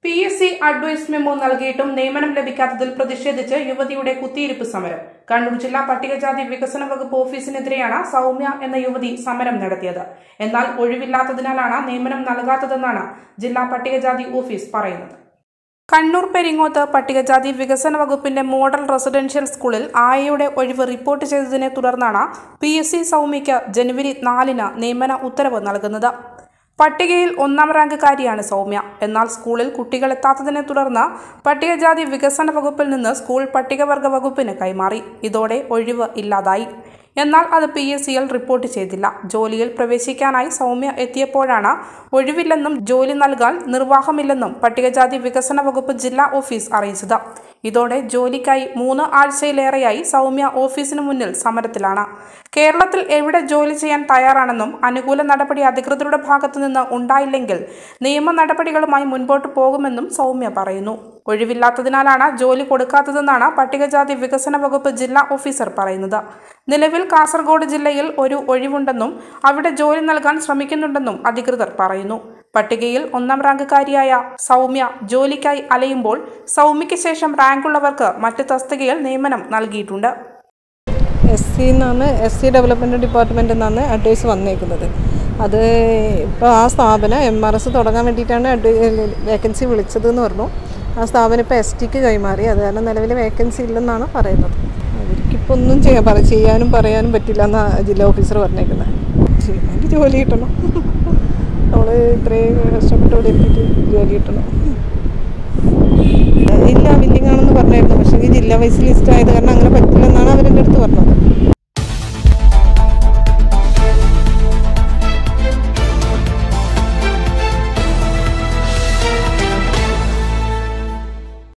PSC advice memo നൽകിയിട്ടും നിയമനം ലഭിക്കാത്തതിൽ പ്രതിഷേധിച്ച് യുവതിയുടെ കുത്തിയിരിപ്പ് സമരം. കണ്ണൂർ ജില്ലാ പട്ടികജാതി വികസന വകുപ്പ് ഓഫീസിനെതിരെയാണ് സൗമ്യ എന്ന യുവതി സമരം നടത്തിയത്. എന്നാൽ ഒഴിവില്ലാത്തതിനാലാണ് നിയമനം നൽകാത്തതെന്നാണ് ജില്ലാ പട്ടികജാതി ഓഫീസ് പറയുന്നത്. കണ്ണൂർ പെരിങ്ങോത്ത് പട്ടികജാതി വികസന വകുപ്പിന്റെ മോഡൽ റെസിഡൻഷ്യൽ സ്കൂളിൽ ആയയുടെ ഒഴിവ് റിപ്പോർട്ട് ചെയ്തതിനെ തുടർന്നാണ് PSC സൗമ്യയ്ക്ക് ജനുവരി 4-ന് നിയമന ഉത്തരവ് നൽകുന്നത്. പട്ടികയിൽ 1-ാം റാങ്കുകാരിയാണ് സൗമ്യ. എന്നാൽ സ്കൂളിൽ കുട്ടികളെത്താത്തതിനെ തുടർന്ന് പട്ടികജാതി വികസന വകുപ്പിൽ നിന്ന് സ്കൂൾ പട്ടികവർഗ വകുപ്പിന് കൈമാറി. ഇതോടെ ഒഴിവ് ഇല്ലാതായി. എന്നാൽ അത് PSCയിൽ റിപ്പോർട്ട് ചെയ്തില്ല. ജോലിയിൽ പ്രവേശിക്കാനായി സൗമ്യ എത്തിയപ്പോഴാണ് ഒഴിവില്ലെന്നും ജോലി നൽകാൻ നിർവാഹമില്ലെന്നും പട്ടികജാതി വികസന വകുപ്പ് ജില്ലാ ഓഫീസ് അറിയിച്ചത്. ഇതോടെ ജോലിക്കായി 3 ആഴ്ചയിലേറെയായി സൗമ്യ ഓഫീസിന് മുന്നിൽ സമരത്തിലാണ്. കേരളത്തിൽ എവിടെ ജോലി ചെയ്യാൻ തയ്യാറാണെന്നും അനുകൂല നടപടി അധികൃതരുടെ ഭാഗത്തുനിന്ന് ഉണ്ടായില്ലെങ്കിൽ നിയമ നടപടികളുമായി മുൻപോട്ട് പോകുമെന്നും സൗമ്യ പറയുന്നു. ഒഴിവില്ലാത്തതിനാലാണ് ജോലി കൊടുക്കാത്തതെന്നാണ് പട്ടികജാതി വികസന വകുപ്പ് ജില്ലാ ഓഫീസർ പറയുന്നത്. നിലവിൽ കാസർഗോഡ് ജില്ലയിൽ ഒരു ഒഴിവുണ്ടെന്നും അവിടെ ജോലി നൽകാൻ ശ്രമിക്കുന്നുണ്ടെന്നും അധികൃതർ പറയുന്നു. പട്ടികയിൽ 1-ാം റാങ്കുകാരിയായ സൗമ്യ ജോലിക്കായി അലയുമ്പോൾ സൗമ്യയ്ക്ക് ശേഷം റാങ്കുള്ളവർക്ക് മറ്റ് തസ്തികയിൽ നിയമനം നൽകിയിട്ടുണ്ട്. SC ഡെവലപ്മെൻറ്റ് ഡിപ്പാർട്ട്മെൻറ്റിൽ നിന്നാണ് അഡ്വൈസ് വന്നേക്കുന്നത്. അത് ഇപ്പോൾ ആ സ്ഥാപനം MRS തുടങ്ങാൻ വേണ്ടിയിട്ടാണ് വേക്കൻസി വിളിച്ചതെന്ന് പറഞ്ഞു. ആ സ്ഥാപനം ഇപ്പോൾ STക്ക് കൈമാറി. അത് കാരണം നിലവിൽ വേക്കൻസി ഇല്ലെന്നാണ് പറയുന്നത്. അവർക്കിപ്പോൾ ഒന്നും ചെയ്യാനും പറയാനും പറ്റില്ല എന്നാണ് ജില്ലാ ഓഫീസർ പറഞ്ഞേക്കുന്നത്. ചെയ്യാൻ ജോലി കിട്ടണം. നമ്മൾ ഇത്രയും കഷ്ടപ്പെട്ട് ഇവിടെ എത്തിയിട്ട് ജോലി കിട്ടണം. ഇല്ല, വില്ലിംഗ് ആണെന്ന് പറഞ്ഞായിരുന്നു. പക്ഷേ ജില്ലാ വൈസ് ലിസ്റ്റ് ആയത് കാരണം അങ്ങനെ പറ്റില്ലെന്നാണ് അവരെൻ്റെ അടുത്ത് പറഞ്ഞത്.